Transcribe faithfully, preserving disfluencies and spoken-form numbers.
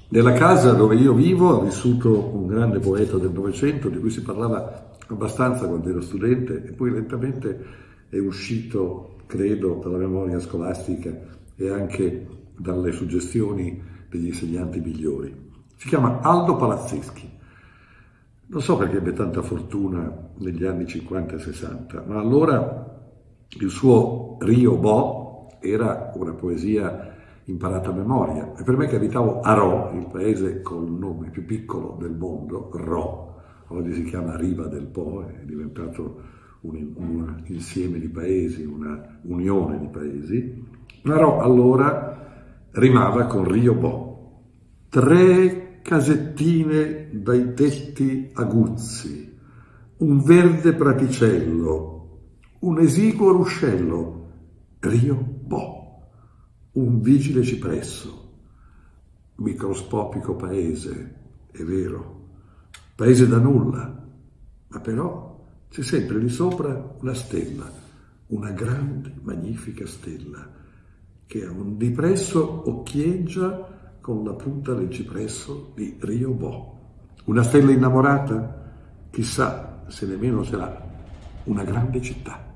Nella casa dove io vivo ha vissuto un grande poeta del Novecento di cui si parlava abbastanza quando ero studente e poi lentamente è uscito, credo, dalla memoria scolastica e anche dalle suggestioni degli insegnanti migliori. Si chiama Aldo Palazzeschi. Non so perché ebbe tanta fortuna negli anni cinquanta e sessanta, ma allora il suo Rio Bo era una poesia imparata a memoria. E per me che abitavo a Rho, il paese col nome più piccolo del mondo, Rho, oggi si chiama Riva del Po, è diventato un, un insieme di paesi, una unione di paesi, ma Rho allora rimava con Rio Bo. Tre casettine dai tetti aguzzi, un verde praticello, un esiguo ruscello, Rio Bo. Un vigile cipresso, microscopico paese, è vero, paese da nulla, ma però c'è sempre lì sopra una stella, una grande, magnifica stella, che a un dipresso occhieggia con la punta del cipresso di Rio Bo. Una stella innamorata? Chissà se nemmeno ce l'ha una grande città.